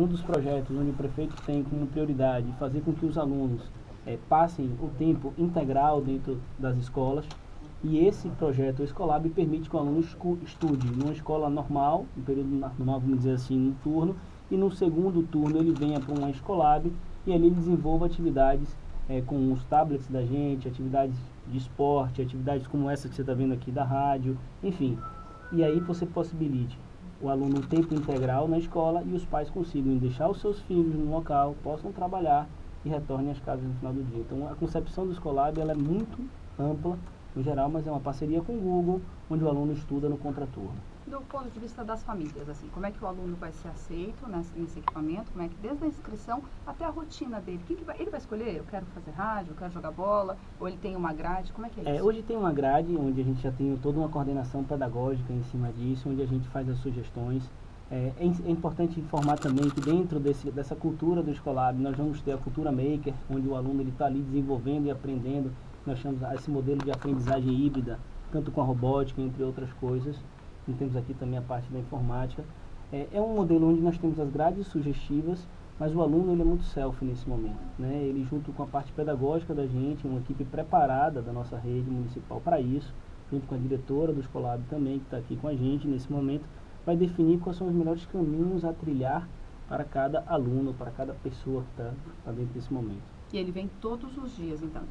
um dos projetos onde o prefeito tem como prioridade fazer com que os alunos passem o tempo integral dentro das escolas. E esse projeto, o Escolab, permite que o aluno estude numa escola normal, um período normal, vamos dizer assim, no turno, e no segundo turno ele venha para uma Escolab e ali ele desenvolva atividades com os tablets da gente, atividades de esporte, atividades como essa que você está vendo aqui da rádio, enfim. E aí você possibilite o aluno um tempo integral na escola e os pais consigam deixar os seus filhos no local, possam trabalhar e retornem às casas no final do dia. Então a concepção do Escolab ela é muito ampla, no geral, mas é uma parceria com o Google, onde o aluno estuda no contraturno. Do ponto de vista das famílias, assim, como é que o aluno vai ser aceito nesse equipamento, como é que desde a inscrição até a rotina dele, ele vai escolher, eu quero fazer rádio, eu quero jogar bola, ou ele tem uma grade, como é que é isso? Hoje tem uma grade, onde a gente já tem toda uma coordenação pedagógica em cima disso, onde a gente faz as sugestões. É importante informar também que dentro dessa cultura do Escolab, nós vamos ter a cultura maker, onde o aluno está ali desenvolvendo e aprendendo. Nós chamamos esse modelo de aprendizagem híbrida, tanto com a robótica, entre outras coisas. E temos aqui também a parte da informática. É um modelo onde nós temos as grades sugestivas, mas o aluno ele é muito self nesse momento, né? Ele, junto com a parte pedagógica da gente, uma equipe preparada da nossa rede municipal para isso, junto com a diretora do Escolab também, que está aqui com a gente nesse momento, vai definir quais são os melhores caminhos a trilhar para cada aluno, para cada pessoa que está dentro desse momento. E ele vem todos os dias, então.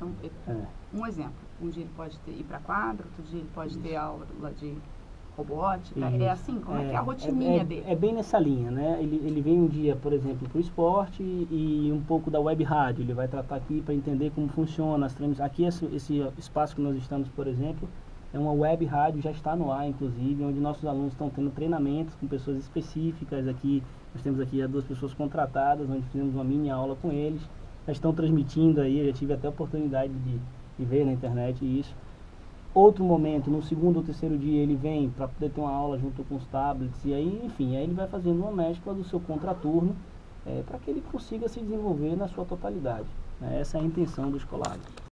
Um exemplo, um dia ele pode ir para quadra, outro dia ele pode ter aula de robótica, é assim? Como é que é a rotininha dele? É bem nessa linha, né? Ele vem um dia, por exemplo, para o esporte e um pouco da web rádio. Ele vai tratar aqui para entender como funciona as transmissões. Aqui esse espaço que nós estamos, por exemplo, é uma web rádio, já está no ar, inclusive, onde nossos alunos estão tendo treinamentos com pessoas específicas. Aqui, nós temos aqui 2 pessoas contratadas, onde fizemos uma mini aula com eles. Já estão transmitindo aí, eu já tive até a oportunidade de ver na internet isso. Outro momento, no segundo ou terceiro dia, ele vem para poder ter uma aula junto com os tablets, e aí, enfim, aí ele vai fazendo uma mescla do seu contraturno para que ele consiga se desenvolver na sua totalidade. Essa é a intenção do Escolab.